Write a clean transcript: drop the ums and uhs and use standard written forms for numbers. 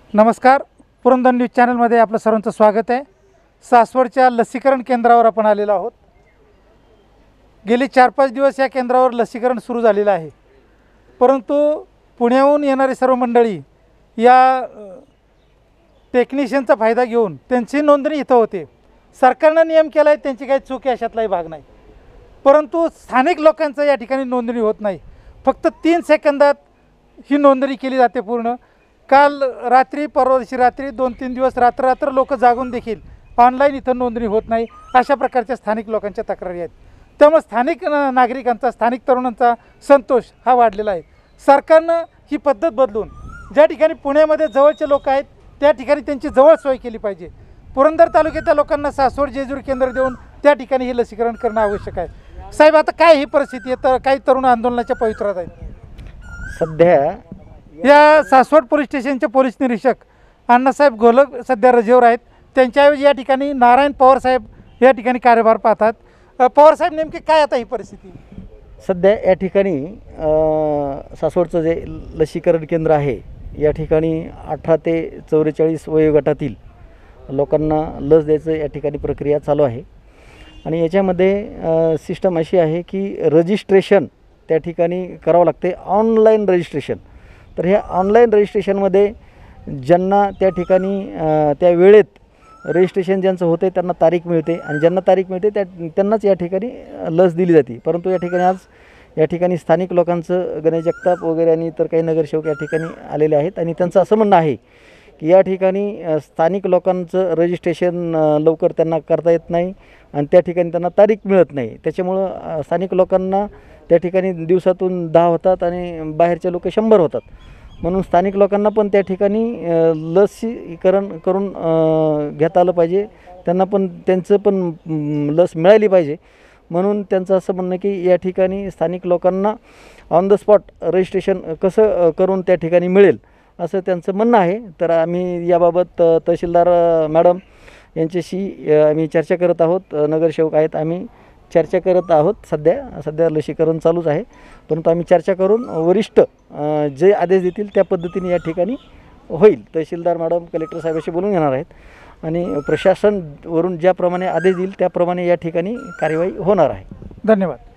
नमस्कार, पुरंदर न्यूज चॅनलमध्ये आपलं सर्वांचं स्वागत आहे। सासवडच्या लसीकरण केंद्रावर आपण आलेलो आहोत। गेली 4-5 दिवस या केंद्रावर लसीकरण सुरू झालेलं आहे, परंतु पुण्याहून येणारी सर्व मंडळी या टेक्निशियनचा फायदा घेऊन त्यांची नोंदणी इथं होते। सरकारने नियम केला आहे, त्यांची काही चूक आहे अशातलाही भाग नाही, परंतु स्थानिक लोकांचं या ठिकाणी नोंदणी होत नाही। फक्त 3 सेकंदात ही नोंदणी केली जाते पूर्ण। काल रात्री, परवा दिवशी रात्री 2-3 दिवस रात्र लोक जागून देखील ऑनलाईन इथं नोंदणी होत नाही, अशा प्रकारच्या स्थानिक लोकांच्या तक्रारी आहेत। त्यामुळे स्थानिक नागरिकांचा, स्थानिक तरुणांचा संतोष हा वाढलेला आहे। सरकारनं ही पद्धत बदलून ज्या ठिकाणी पुण्यामध्ये जवळचे लोक आहेत त्या ठिकाणी त्यांची जवळ सोय केली पाहिजे। पुरंदर तालुक्याच्या लोकांना सासवड जेजुरी केंद्र देऊन त्या ठिकाणी हे लसीकरण करणं आवश्यक आहे। साहेब, आता काय ही परिस्थिती आहे, तर काही तरुण आंदोलनाच्या पवित्रात आहेत। सध्या या सासवड पोलीस स्टेशनचे पोलीस निरीक्षक अण्णासाहेब घोलक सध्या रजेवर आहेत। त्यांच्याऐवजी या ठिकाणी नारायण पवार साहेब या ठिकाणी कार्यभार पाहतात। पवार साहेब, नेमकी काय आता ही परिस्थिती? सध्या या ठिकाणी सासवडचं जे लसीकरण केंद्र आहे, या ठिकाणी 18 ते 44 वयोगटातील लोकांना लस द्यायचं या ठिकाणी प्रक्रिया चालू आहे। आणि याच्यामध्ये सिस्टम अशी आहे की रजिस्ट्रेशन त्या ठिकाणी करावं लागते, ऑनलाईन रजिस्ट्रेशन। तर ह्या ऑनलाईन रजिस्ट्रेशनमध्ये ज्यांना त्या ठिकाणी त्या वेळेत रजिस्ट्रेशन ज्यांचं होते त्यांना तारीख मिळते, आणि ज्यांना तारीख मिळते त्यांनाच या ठिकाणी लस दिली जाते। परंतु या ठिकाणी आज या ठिकाणी स्थानिक लोकांचं, गणेश जगताप वगैरे आणि इतर काही नगरसेवक या ठिकाणी आलेले आहेत, आणि त्यांचं असं म्हणणं आहे की या ठिकाणी स्थानिक लोकांचं रजिस्ट्रेशन लवकर त्यांना करता येत नाही, आणि त्या ठिकाणी त्यांना तारीख मिळत नाही। त्याच्यामुळं स्थानिक लोकांना त्या ठिकाणी दिवसातून 10 होतात आणि बाहेरचे लोक 100 होतात। म्हणून स्थानिक लोकांना पण त्या ठिकाणी लसीकरण करून घेता आलं पाहिजे, त्यांना पण त्यांचं पण लस मिळाली पाहिजे। म्हणून त्यांचं असं म्हणणं की या ठिकाणी स्थानिक लोकांना ऑन द स्पॉट रजिस्ट्रेशन कसं करून त्या ठिकाणी मिळेल असं त्यांचं म्हणणं आहे। तर आम्ही याबाबत तहसीलदार मॅडम यांच्याशी आम्ही चर्चा करत आहोत, नगरसेवक आहेत, आम्ही चर्चा करत आहोत। सध्या लसीकरण चालूच आहे, परंतु आम्ही चर्चा करून वरिष्ठ जे आदेश देतील त्या पद्धतीने या ठिकाणी होईल। तहसीलदार मॅडम कलेक्टर साहेबांशी बोलून घेणार आहेत, आणि प्रशासन वरून ज्याप्रमाणे आदेश देईल त्याप्रमाणे या ठिकाणी कार्यवाही होणार आहे। धन्यवाद।